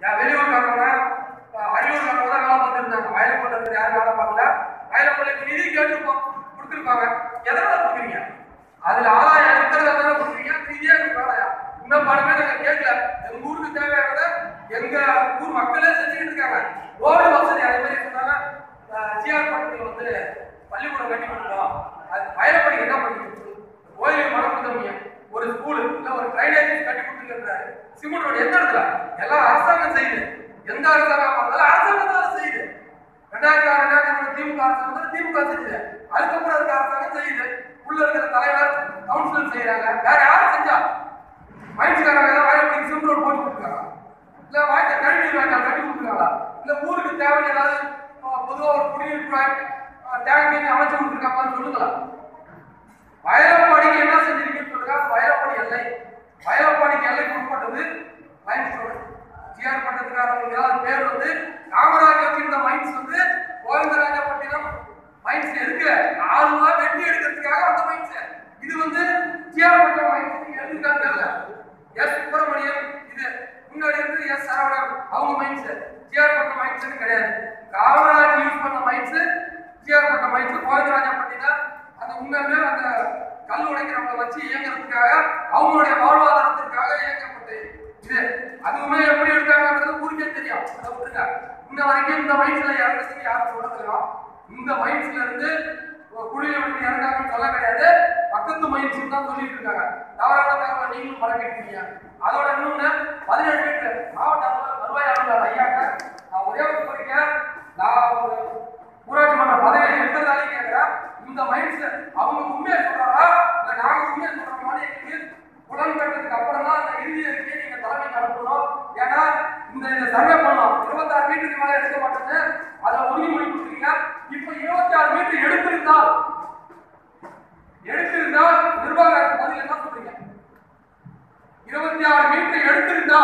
வெளியூர்காரங்க அரியலூர்காரங்க தான் வேலை பார்த்துருந்தாங்க. அயலப்பள்ளத்தில் யாரும் வேலை பார்க்கல. அயலப்பள்ளிக்கு நிதி கேட்டு கொடுத்துருப்பாங்க. எதனால கொடுக்குறீங்க? அதுல ஆதாயம் இருக்கிறத தானே கொடுக்குறீங்க. நிதியே வேலையா? இன்னும் பாடமே நாங்கள் கேட்கல. எங்க ஊருக்கு தேவையானதை எங்க ஊர் மக்களே செஞ்சுக்கிட்டு இருக்காங்க. ரோடு வசதி அதே மாதிரி சொன்னாங்க. ஜிஆர் பட்டத்தில் வந்து பள்ளிக்கூடம் கட்டி கொடுத்தோம். அது அயலப்பள்ளிக்கு என்ன பண்ணி கோயிலுக்கு மனம் கொடுத்தவங்க ஒரு ஸ்கூலு இல்லை ஒரு ட்ரைனேஜ் கட்டி கொடுத்துருக்காரு. சிமெண்ட் ரோடு எந்த இடத்துல? எல்லாம் அரசாங்கம் செய்யுது. எந்த அரசாங்கம் இருந்தாலும் அரசாங்கம் தான் செய்யுது. 2006 திமுக அரசாங்கம் திமுக செஞ்சுது. அதுக்கப்புறம் அதுக்கு அரசாங்கம் செய்யுது. உள்ள இருக்கிற தலைவர் கவுன்சிலர் செய்யறாங்க. வேற யாரும் செஞ்சா? மைன்ஸ்காரங்க ஏதாவது வாய்ப்பு சிமெண்ட் ரோடு போட்டு கொடுத்துருக்காங்க. இல்ல வாய்க்க கழிவு வாய்க்கால் கட்டி கொடுத்துருக்காங்களா? இல்ல ஊருக்கு தேவையான ஏதாவது பொதுவாக ஒரு குடிநீர் டேங்க் அமைச்சு கொடுத்துருக்காங்களான்னு சொல்லுங்களா? வயலப்பாடிக்கு என்ன செஞ்சிருக்கீங்கன்னு சொல்லுங்க. வயலப்பாடி எல்லை, வயலப்பாடிக்கு எல்லைக்கு உட்பட்டது மைன்ஸ் ரோடு. ஜிஆர் பட்டத்துக்காரங்க பேர் வந்து காமராஜ் வச்சிருந்த மைன்ஸ் வந்து கோவிந்தராஜப்பட்டினம் மைன்ஸ் இருக்கு. 4 ரூபா வெட்டி எடுக்கிறதுக்காக அந்த மைன்ஸ். இது வந்து ஜிஆர் பட்டம் மைன்ஸ் எடுத்துக்கான்னு தெரியல. எஸ் சுப்பிரமணியம் இது முன்னாடி இருந்து எஸ் சரவணன் அவங்க மைன்ஸ். ஜிஆர் பட்டம் மைன்ஸ் கிடையாது. காமராஜ் யூஸ் பண்ண மைன்ஸ் ஜிஆர் பட்டம் மைன்ஸ். கோவிந்தராஜப்பட்டினம் அந்த உண்மையிலே அந்த கல் உடைக்கிறவங்களை வச்சு இயங்குறதுக்காக அவங்களுடைய வாழ்வாதாரத்திற்காக இயக்கப்பட்டு இது. அதுவுமே எப்படி எடுத்தாங்கன்றது ஊருக்கே தெரியும். அதை விட்டுருங்க. இன்ன வரைக்கும் இந்த மைன்ஸ்ல இறங்குறதுக்கு யாரும் சொல்றதில்லை. இந்த மைன்ஸ்ல இருந்து குடியில விட்டு இறங்காங்கன்னு சொல்ல கிடையாது. பக்கத்து மைன்ஸ் தான் சொல்லிட்டு இருக்காங்க. தவறான தகவலை நீங்களும் பழக்கிட்டீங்க. அதோட இன்னொன்னு 17 மீட்டர் மாவட்ட வருவாய் அலுவலர் ஐயாக்க நான் ஒரே ஒரு கோரிக்கை. நான் ஒரு ஊராட்சி மன்ற பதவியை இருக்கிறதாலே கேட்கிறேன். இந்த மைன்ஸ் அவங்க உண்மையை சொல்றாங்களா இல்ல நாங்க உண்மையை சொல்றோமான்னு எங்களுக்கு புலன் பெற்றதுக்கு அப்புறம் தான் அந்த இறுதி அறிக்கையை நீங்க தலைமைக்கு அனுப்பணும். ஏன்னா இந்த சர்வே பண்ணோம் 26 மீட்டருக்கு மேலே எடுக்க மாட்டேன்னு அதை உறுதிமொழி கொடுத்துருக்கீங்க. இப்ப 26 மீட்டர் எடுத்திருந்தால் நிர்வாக பதில் என்ன சொல்றீங்க? 26 மீட்டர் எடுத்திருந்தா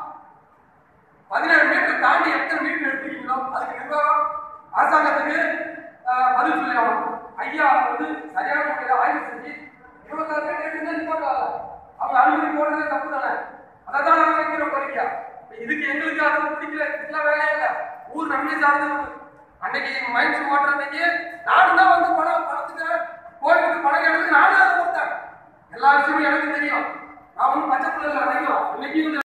17 மீட்டர் தாண்டி எத்தனை மீட்டர் எடுத்துருக்கீங்களோ அதுக்கு நிர்வாகம் அரசாங்கத்துக்கு பதில் சொல்லி ஆகணும். ஐயா வந்து சரியான முறையில் ஆய்வு செஞ்சு 26 மீட்டர் எடுத்துருந்தா போட்டாங்க. அவங்க அனுமதி போடுறதே தப்பு தானே. அதான் நாங்கள் வைக்கிற கோரிக்கை. இதுக்கு எங்களுக்கு அது பிடிக்கல. இதெல்லாம் வேலையே இல்லை. ஊர் நன்மை சார்ந்து அன்னைக்கு மைன்ஸ் ஓட்டுற அன்னைக்கு நானும் தான் வந்து பணத்துக்கு கோயிலுக்கு பணம் எடுத்து நானும் அதை கொடுத்தேன். எல்லா விஷயமும் எனக்கு தெரியும். நான் ஒன்றும் பச்சை பிள்ளை இல்லை. இன்னைக்கு